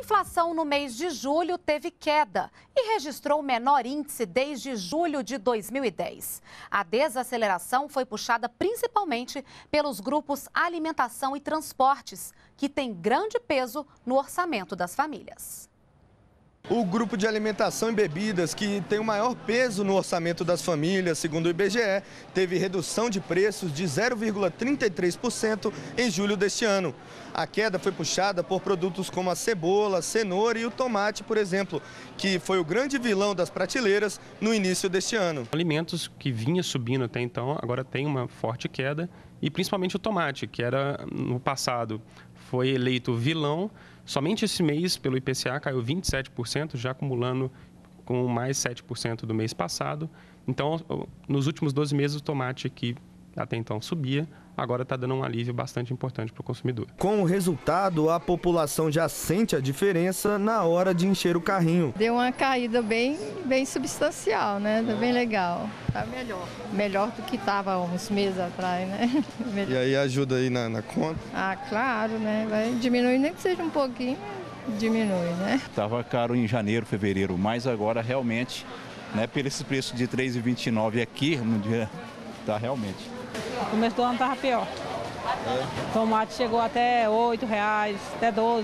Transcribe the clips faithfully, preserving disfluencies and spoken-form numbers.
inflação no mês de julho teve queda e registrou o menor índice desde julho de dois mil e dez. A desaceleração foi puxada principalmente pelos grupos alimentação e transportes, que têm grande peso no orçamento das famílias. O grupo de alimentação e bebidas, que tem o maior peso no orçamento das famílias, segundo o I B G E, teve redução de preços de zero vírgula trinta e três por cento em julho deste ano. A queda foi puxada por produtos como a cebola, a cenoura e o tomate, por exemplo, que foi o grande vilão das prateleiras no início deste ano. Alimentos que vinha subindo até então, agora tem uma forte queda, e principalmente o tomate, que era no passado foi eleito vilão. Somente esse mês, pelo I P C A, caiu vinte e sete por cento, já acumulando com mais sete por cento do mês passado. Então, nos últimos doze meses, o tomate que até então subia, agora está dando um alívio bastante importante para o consumidor. Com o resultado, a população já sente a diferença na hora de encher o carrinho. Deu uma caída bem, bem substancial, né? Tá bem legal. Tá melhor. Melhor do que estava uns meses atrás, né? E aí ajuda aí na, na conta? Ah, claro, né? Vai diminuir, nem que seja um pouquinho, diminui, né? Estava caro em janeiro, fevereiro, mas agora realmente, né, por esse preço de três reais e vinte e nove centavos aqui, no dia, tá realmente. No começo do ano estava pior. É. Tomate chegou até oito reais, até doze.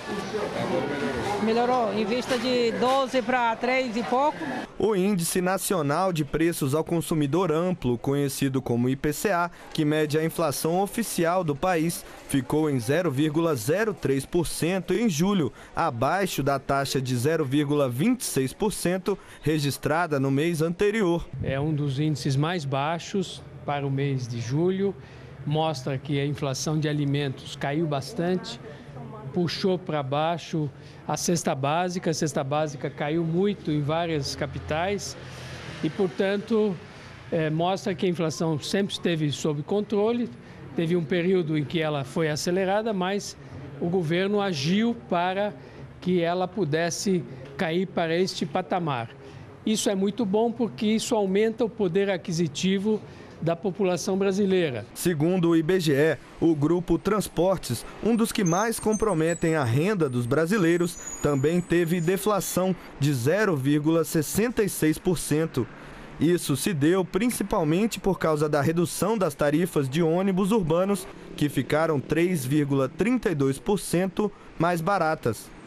Melhorou, em vista de doze para três e pouco. O Índice Nacional de Preços ao Consumidor Amplo, conhecido como I P C A, que mede a inflação oficial do país, ficou em zero vírgula zero três por cento em julho, abaixo da taxa de zero vírgula vinte e seis por cento registrada no mês anterior. É um dos índices mais baixos para o mês de julho, mostra que a inflação de alimentos caiu bastante, puxou para baixo a cesta básica, a cesta básica caiu muito em várias capitais e, portanto, é, mostra que a inflação sempre esteve sob controle, teve um período em que ela foi acelerada, mas o governo agiu para que ela pudesse cair para este patamar. Isso é muito bom porque isso aumenta o poder aquisitivo da população brasileira. Segundo o I B G E, o grupo Transportes, um dos que mais comprometem a renda dos brasileiros, também teve deflação de zero vírgula sessenta e seis por cento. Isso se deu principalmente por causa da redução das tarifas de ônibus urbanos, que ficaram três vírgula trinta e dois por cento mais baratas.